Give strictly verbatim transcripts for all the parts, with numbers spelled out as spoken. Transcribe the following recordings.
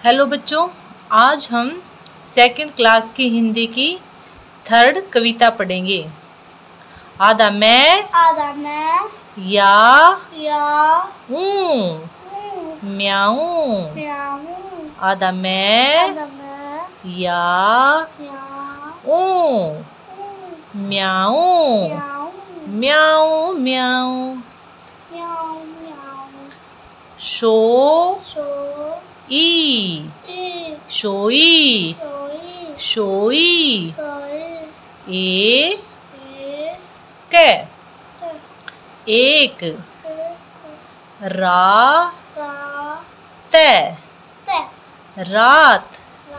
Hello बच्चों, आज हम सेकंड क्लास की हिंदी की थर्ड कविता पढ़ेंगे। आधा मैं आधा मैं या या हूँ म्याऊं। म्याऊं। आधा मैं आधा मैं या या हूँ म्याऊं म्याऊं। म्याऊं म्याऊं। म्याऊं म्याऊं। शो शो ई ई शोई शोई शोई। शोई। ए ए कै क एक एक रा रा तै ते रात।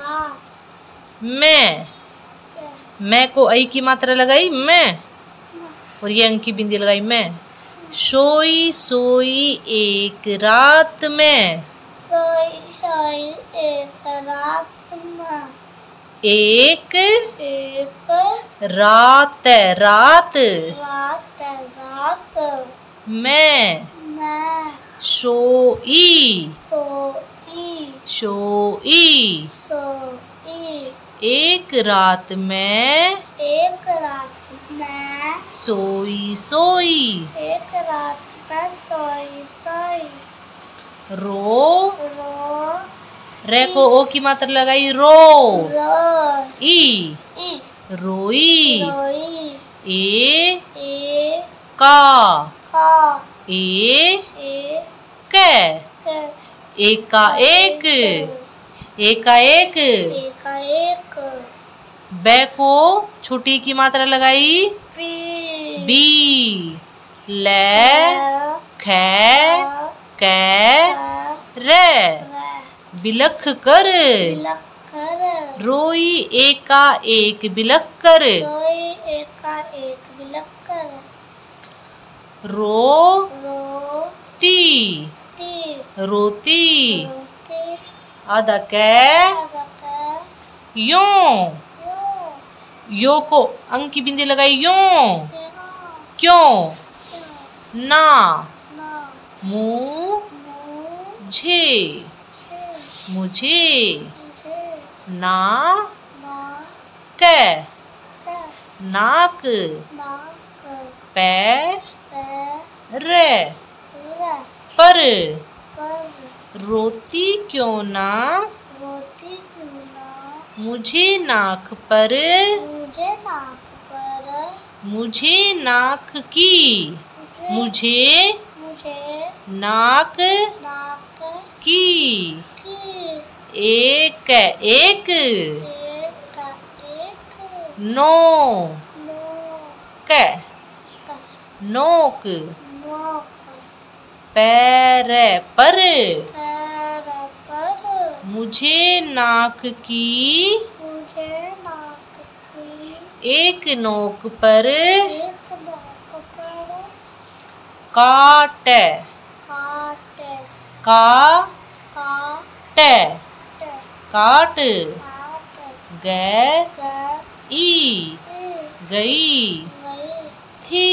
रात मैं ते मैं को आई की मात्रा लगाई मैं, म और ये अंक की बिंदी लगाई मैं। सोई सोई एक रात में सोई सोई एक रात में एक एक रात रात रात रात मैं मैं सोई सोई सोई सोई एक रात में एक रात में सोई सोई। एक रात में सोई सोई। रो रो रे को ओ की मात्रा लगाई रो रो ई ई रोई। रोई ए ए का का ए ए कै के एक का एक एक का एक। एक एक बै को छोटी की मात्रा लगाई पी बी ले खे कै रे बिलख कर बिलखर रोई एक का एक बिलख कर। रोई एक का एक बिलखर रो रो ती ती रोती। रोती आधा कै अगक यो यो यो को अंक की बिंदी लगाई यो यो क्यों यो ना ना मुझे मुझे मुझे मुझे ना ना कै के नाक नाक पै पे रे रे पर पर रोती क्यों ना रोती क्यों ना मुझे नाक पर मुझे नाक पर मुझे नाक की मुझे मुझे नाक नाक की। की एक एक एक एक नो नो कै का नोक नोक पैर पर पैर पर मुझे नाक की मुझे नाक की एक नोक पर एक नोक पर काट काट का काट टे काट काट गै गई ई गई गई थी।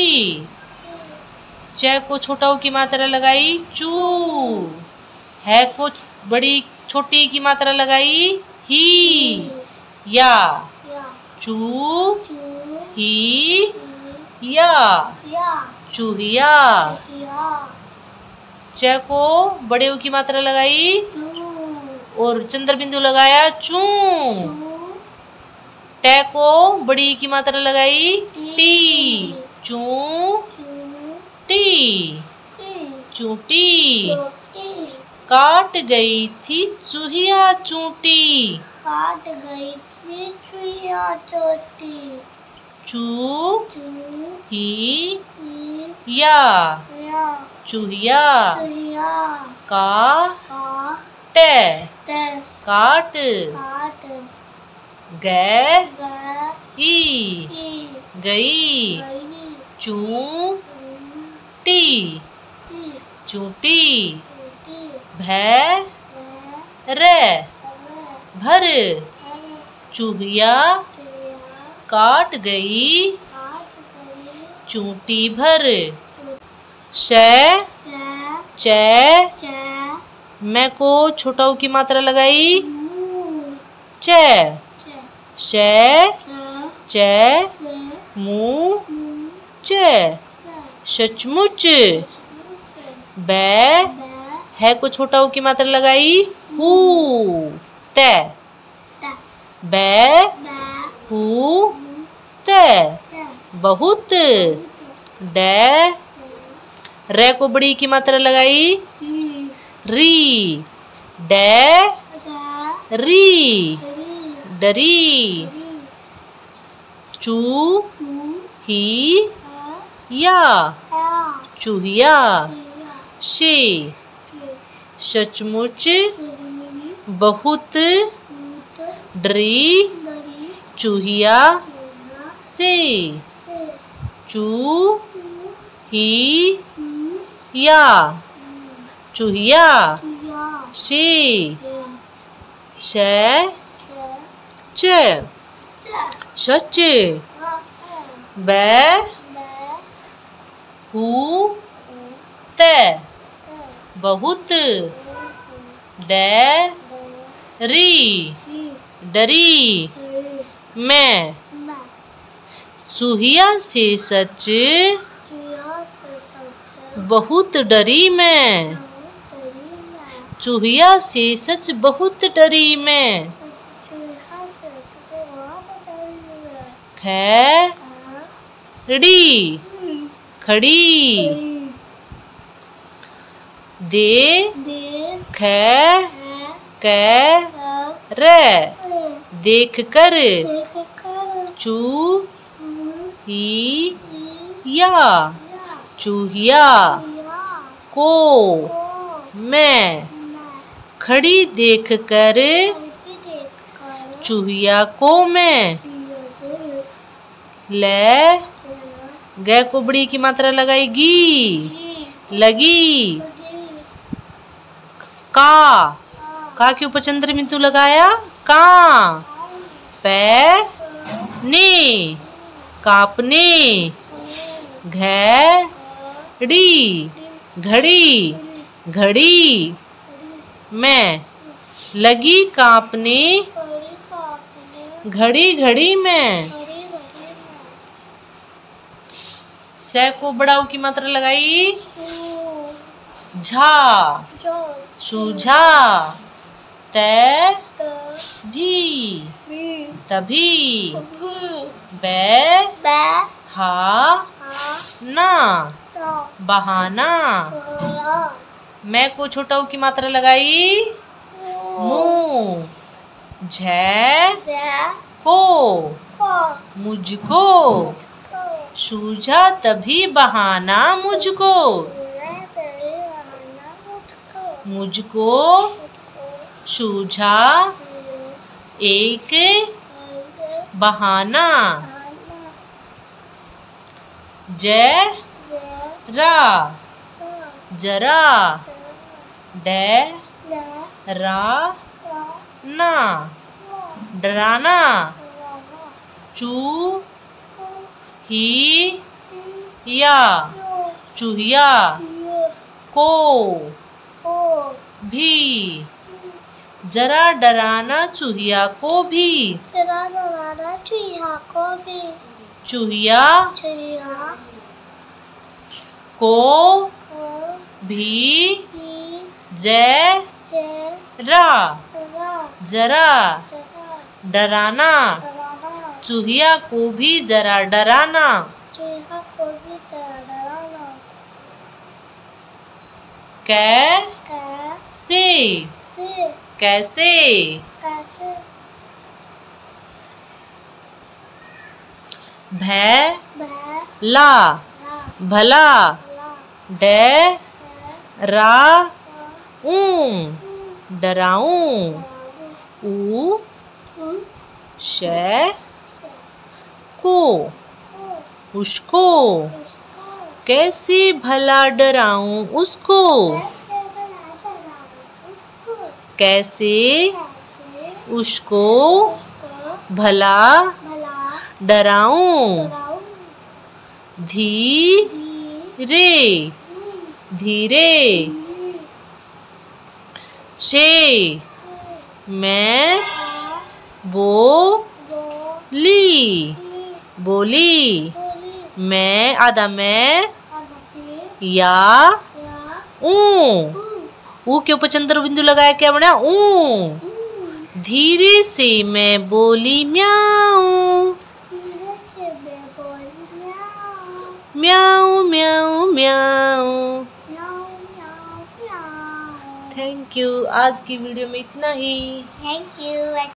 च को छोटा ऊ की मात्रा लगाई चू है को बड़ी छोटी की मात्रा लगाई ही या या चू चू ही ही या या चूहिया। या च को बड़े ऊ की मात्रा लगाई चू और चंद्र बिंदु लगाया चू। चू टे को बड़ी की मात्रा लगाई टी चू चू टी टी चूटी। रोटी काट गई थी चूहिया चूटी काट गई थी चुईया चोटी चू चू ही ही या या चूहिया। चुईया का का टे ते काट काट गै गई ई गई गई चू टी टी चूटी। रोटी भै वे रे अरे भर अरे चूहिया चुईया काट गई काट गई चूटी भर। चू शै से चे चे मैं को छोटा ऊ की मात्रा लगाई च। श च मू च सचमुच। बै है को छोटा ऊ की मात्रा लगाई हू ते बै हू ते बहुत। डै रै को बड़ी की मात्रा लगाई री डै री डरी। चू ही या चूहिया। शे सचमुच बहुत डरी चूहिया से। चू ही या चूहिया से। शे च सच। बै हू ते बहुत। डै री डरी मैं। चूहिया से सच बहुत डरी मैं। चूहिया से सच बहुत डरी मैं। खड़ी खड़ी। दे ख क रे देख कर। चू ही या चूहिया। को मैं खड़ी देख कर चूहिया को मैं। ले ग को बड़ी की मात्रा लगाएगी लगी। का का के ऊपर चंद्र बिंदु लगाया का। पै ने कापने। घड़ी घड़ी घड़ी मैं। लगी कांपने घड़ी घड़ी में। से को बड़ा ऊ की मात्रा लगाई झा सूझा। ते भी तभी। बै हा ना बहाना। मैं को छोटा ऊ की मात्रा लगाई मुँह। झै को मुझको। सूझा तभी बहाना मुझको। मुझको सूझा एक बहाना। जै रा जरा। डै रा ना डराना। चू ही या चूहिया। को भी जरा डराना चूहिया को भी। जरा डराना चूहिया को भी। चूहिया को भी जै रा जरा डराना। चूहिया को भी जरा डराना। चूहिया को भी जरा डराना। कै से कैसे। भै ला भला। डै रा ऊं डराऊं। ऊ शै को उसको। कैसे भला डराऊं उसको। कैसे उसको भला डराऊं। धीरे धीरे शे मैं बोली बोली मैं आधा मैं या ऊ ऊ के ऊपर चंद्र बिंदु लगाया क्या बना ऊ। धीरे से मैं बोली म्याऊ म्याऊ म्याऊ म्याऊ। Thank you. आज की वीडियो में इतना ही। Thank you.